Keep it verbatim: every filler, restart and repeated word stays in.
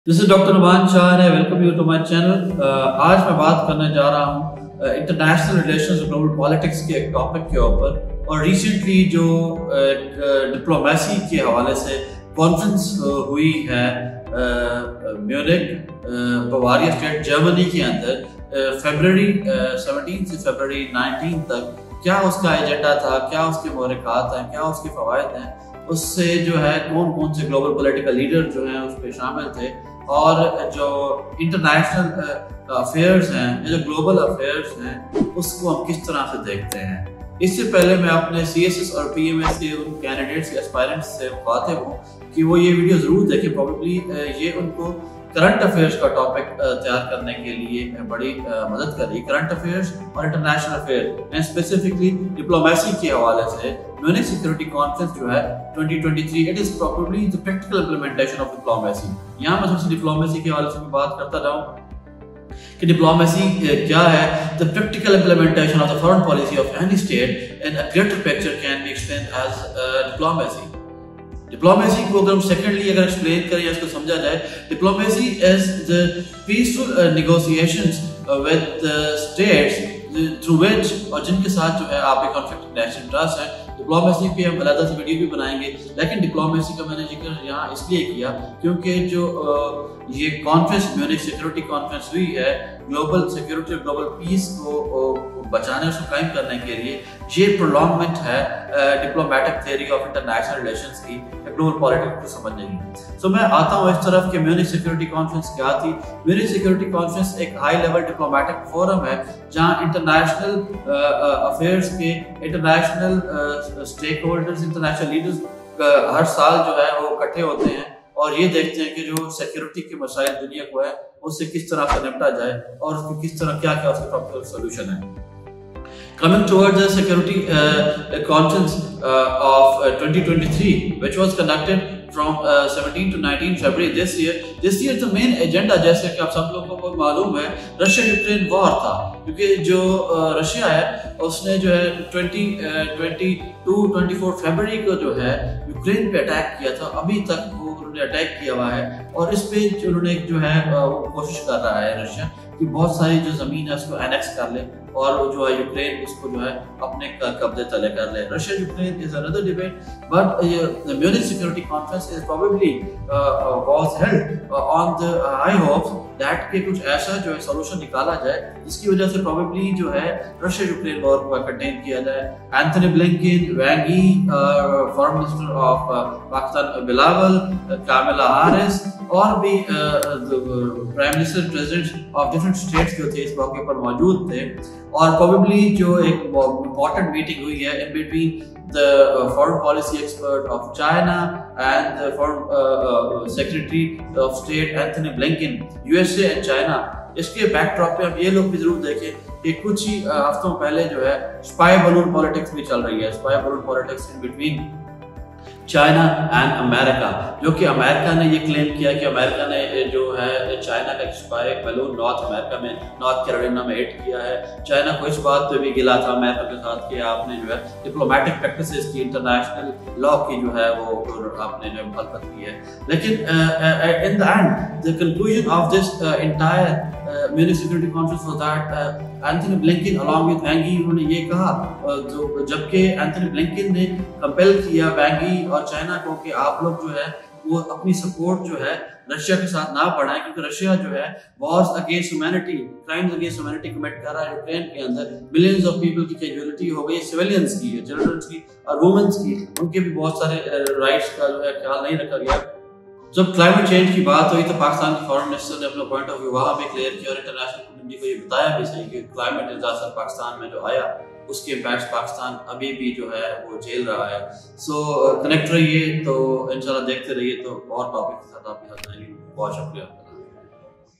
This is doctor Numan Shah है। Welcome you to my channel. आज मैं बात करने जा रहा हूँ इंटरनेशनल रिलेशंस और ग्लोबल पॉलिटिक्स के एक टॉपिक के ऊपर। और रिसेंटली जो डिप्लोमेसी uh, के हवाले से कॉन्फ्रेंस uh, हुई है म्यूनिख बवारिया स्टेट जर्मनी के अंदर फरवरी सेवनटीन से फरवरी नाइनटीन तक, क्या उसका एजेंडा था, क्या उसके महरक़ात हैं, क्या उसके फ़वाइद हैं, उससे जो है कौन कौन से ग्लोबल पॉलिटिकल लीडर जो हैं उस पर शामिल थे, और जो इंटरनेशनल अफेयर्स हैं, जो ग्लोबल अफेयर्स हैं, उसको हम किस तरह से देखते हैं। इससे पहले मैं अपने सी एस एस और पी एम एस के उन कैंडिडेट्स या एस्पायरेंट्स से मुखातिब हूँ कि वो ये वीडियो ज़रूर देखें। प्रॉबेबली ये उनको करंट अफेयर्स का टॉपिक तैयार करने के लिए बड़ी मदद कर रही है। करंट अफेयर्स और इंटरनेशनल अफेयर में स्पेसिफिकली डिप्लोमेसी के हवाले से म्यूनिख सिक्योरिटी कॉन्फ्रेंस जो है twenty twenty three, it is probably the practical implementation of diplomacy. यहाँ मैं सबसे डिप्लोमेसी के हवाले से बात करता रहूँ कि डिप्लोमेसी क्या है। The practical implementation of the foreign policy of any state in a greater picture can be explained as diplomacy. Diplomacy को अगर हम सेकेंडली अगर एक्सप्लेन करें या इसको समझा जाए, diplomacy is the peaceful negotiations with states through which, और जिनके साथ जो है आप एक कॉन्फ्लिक्ट नेशनल इंटरेस्ट है। डिप्लोमेसी पे हम अलग से वीडियो भी बनाएंगे, लेकिन डिप्लोमेसी का मैंने जिक्र यहाँ इसलिए किया क्योंकि जो ये कॉन्फ्रेंस म्यूनिख सिक्योरिटी कॉन्फ्रेंस हुई है ग्लोबल सिक्योरिटी और ग्लोबल पीस को बचाने और कायम करने के लिए, ये प्रोलॉन्गमेंट है diplomatic theory of international relations की, ग्लोबल पॉलिटिक्स को समझने की। सो so, मैं आता हूँ इस तरफ कि म्यूनिख सिक्योरिटी कॉन्फ्रेंस क्या थी। म्यूनिख सिक्योरिटी कॉन्फ्रेंस एक हाई लेवल डिप्लोमेटिक फोरम है जहाँ इंटरनेशनल अफेयर्स के international stakeholders, international leaders हर साल जो है वो इकट्ठे होते हैं और ये देखते हैं कि जो सिक्योरिटी के मसाइल दुनिया को है उससे किस तरह से निपटा जाए और उसको किस तरह क्या क्या उसके प्रॉपर सोल्यूशन है। Coming towards the security uh, conference uh, of uh, twenty twenty-three, which was conducted from uh, seventeen to nineteen February this year. This year the main agenda, जैसे कि आप सब लोगों को मालूम है, रशिया यूक्रेन वॉर था, क्योंकि जो रशिया uh, है उसने जो है twenty twenty two twenty four फरवरी को जो है यूक्रेन पे अटैक किया था। अभी तक वो उन्होंने अटैक किया हुआ है और इस पे जो उन्होंने जो है वो कोशिश कर रहा है रशिया कि बहुत सारी जो जमीन है उसको एनेक्स कर ले और वो जो है यूक्रेन उसको जो है अपने कब्जे तले कर ले। Russia Ukraine is another debate, but the Munich security conference is probably was held on the I hope that के कुछ ऐसा जो है सॉल्यूशन निकाला जाए जिसकी वजह से प्रोबेबली जो है रशिया यूक्रेन वॉर को कंटेन किया जाए। Anthony Blinken, Wang Yi, foreign minister of Pakistan Bilawal, Kamala Harris और भी prime minister, president of different states जो थे इस मौके पर मौजूद थे। और प्रोबेबली जो एक इम्पॉर्टेंट मीटिंग हुई है in between the foreign policy expert of China and the foreign secretary of state Anthony Blinken, USA and China. इसके बैकड्रॉप पे हम ये लोग भी जरूर देखें कि कुछ ही हफ्तों पहले जो है स्पाई बलून पॉलिटिक्स भी चल रही है। Spy balloon politics in between China and America, जो कि अमेरिका ने ये क्लेम किया कि अमेरिका ने जो है चाइना का स्पाई बलून नॉर्थ अमेरिका में, नॉर्थ कैरोलिना में हिट किया है। चाइना को इस बात पे भी गिला था अमेरिका के साथ कि आपने जो है डिप्लोमेटिक प्रैक्टिसेस की, इंटरनेशनल लॉ की जो है वो आपने जो मुखालफत की है। लेकिन in the end the conclusion of this entire Munich security conference was that Anthony Blinken along with Wang Yi, उन्होंने ये कहा, जो जबकि एंथनी ब्लिंकन ने कंपेल किया वैंग यी और चाइना को कि आप लोग जो है वो अपनी सपोर्ट जो है रशिया के साथ ना बढ़ाएं, क्योंकि रशिया जो है wars against humanity, crimes against humanity commit कर रहा है यूक्रेन के अंदर। मिलियंस ऑफ पीपल की कैजुअलिटी हो गई, सिविलियंस की, चिल्ड्रंस की और वुमेन्स की, उनके भी बहुत सारे राइट्स का जो है ख्याल नहीं रखा गया। जब क्लाइमेट चेंज की बात हुई तो पाकिस्तान के फॉरेन मिनिस्टर ने अपना पॉइंट ऑफ व्यू वहाँ भी क्लियर किया और इंटरनेशनल कम्युनिटी को ये बताया भी सही कि क्लाइमेट डिजास्टर पाकिस्तान में जो आया उसके इम्पैक्ट पाकिस्तान अभी भी जो है वो झेल रहा है। सो कनेक्ट रहिए, तो इंशाल्लाह देखते रहिए, तो और टॉपिक के साथ आपके साथ आएंगे। बहुत शुक्रिया।